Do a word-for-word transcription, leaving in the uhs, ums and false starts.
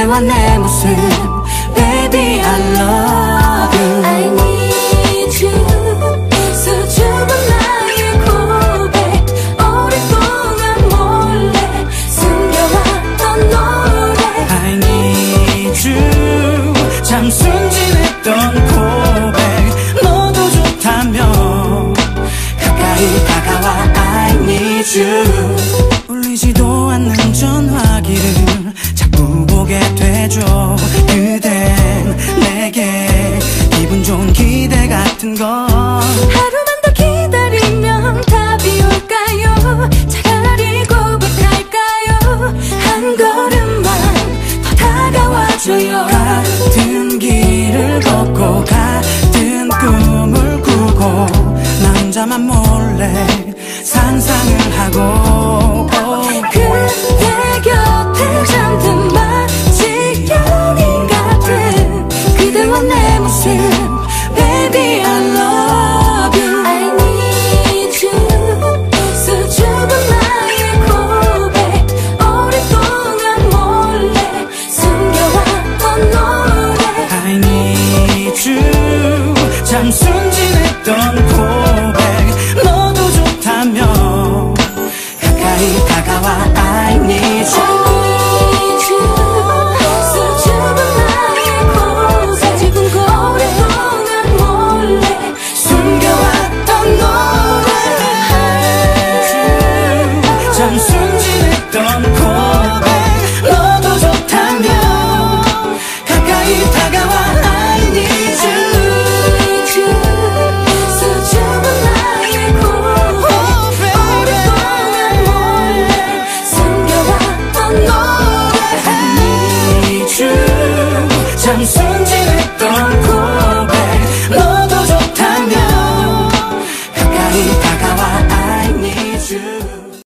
그대와 내 모습 Baby I love you I need you 수줍은 나의 고백 오랫동안 몰래 숨겨왔던 노래 I need you 참 순진했던 고백 너도 좋다며 가까이 다가와 I need you 울리지도 않는 전화기를 자꾸 보게 되죠 그댄 내게 기분 좋은 기대 같은 건 하루만 더 기다리면 답이 올까요 차라리 고백할까요 한 걸음만 더 다가와줘요 같은 길을 걷고 같은 꿈을 꾸고 남자만 몰래 상상을 하고 그대 곁에 잠든 마치 연인 같은 그대와 내 모습 Baby I love you I need you 수줍은 나의 고백 오랫동안 몰래 숨겨왔던 노래 I need you 참 순진했던 고백 너도 좋다며 가까이 다가와 I need you 참 순진했던 고백 너도 좋다며 가까이 다가와 I need you 수줍은 나의 고백 오랫동안 몰래 숨겨왔던 노래 I need you 참 순진했던 고백 너도 좋다며 가까이 다가와 I need you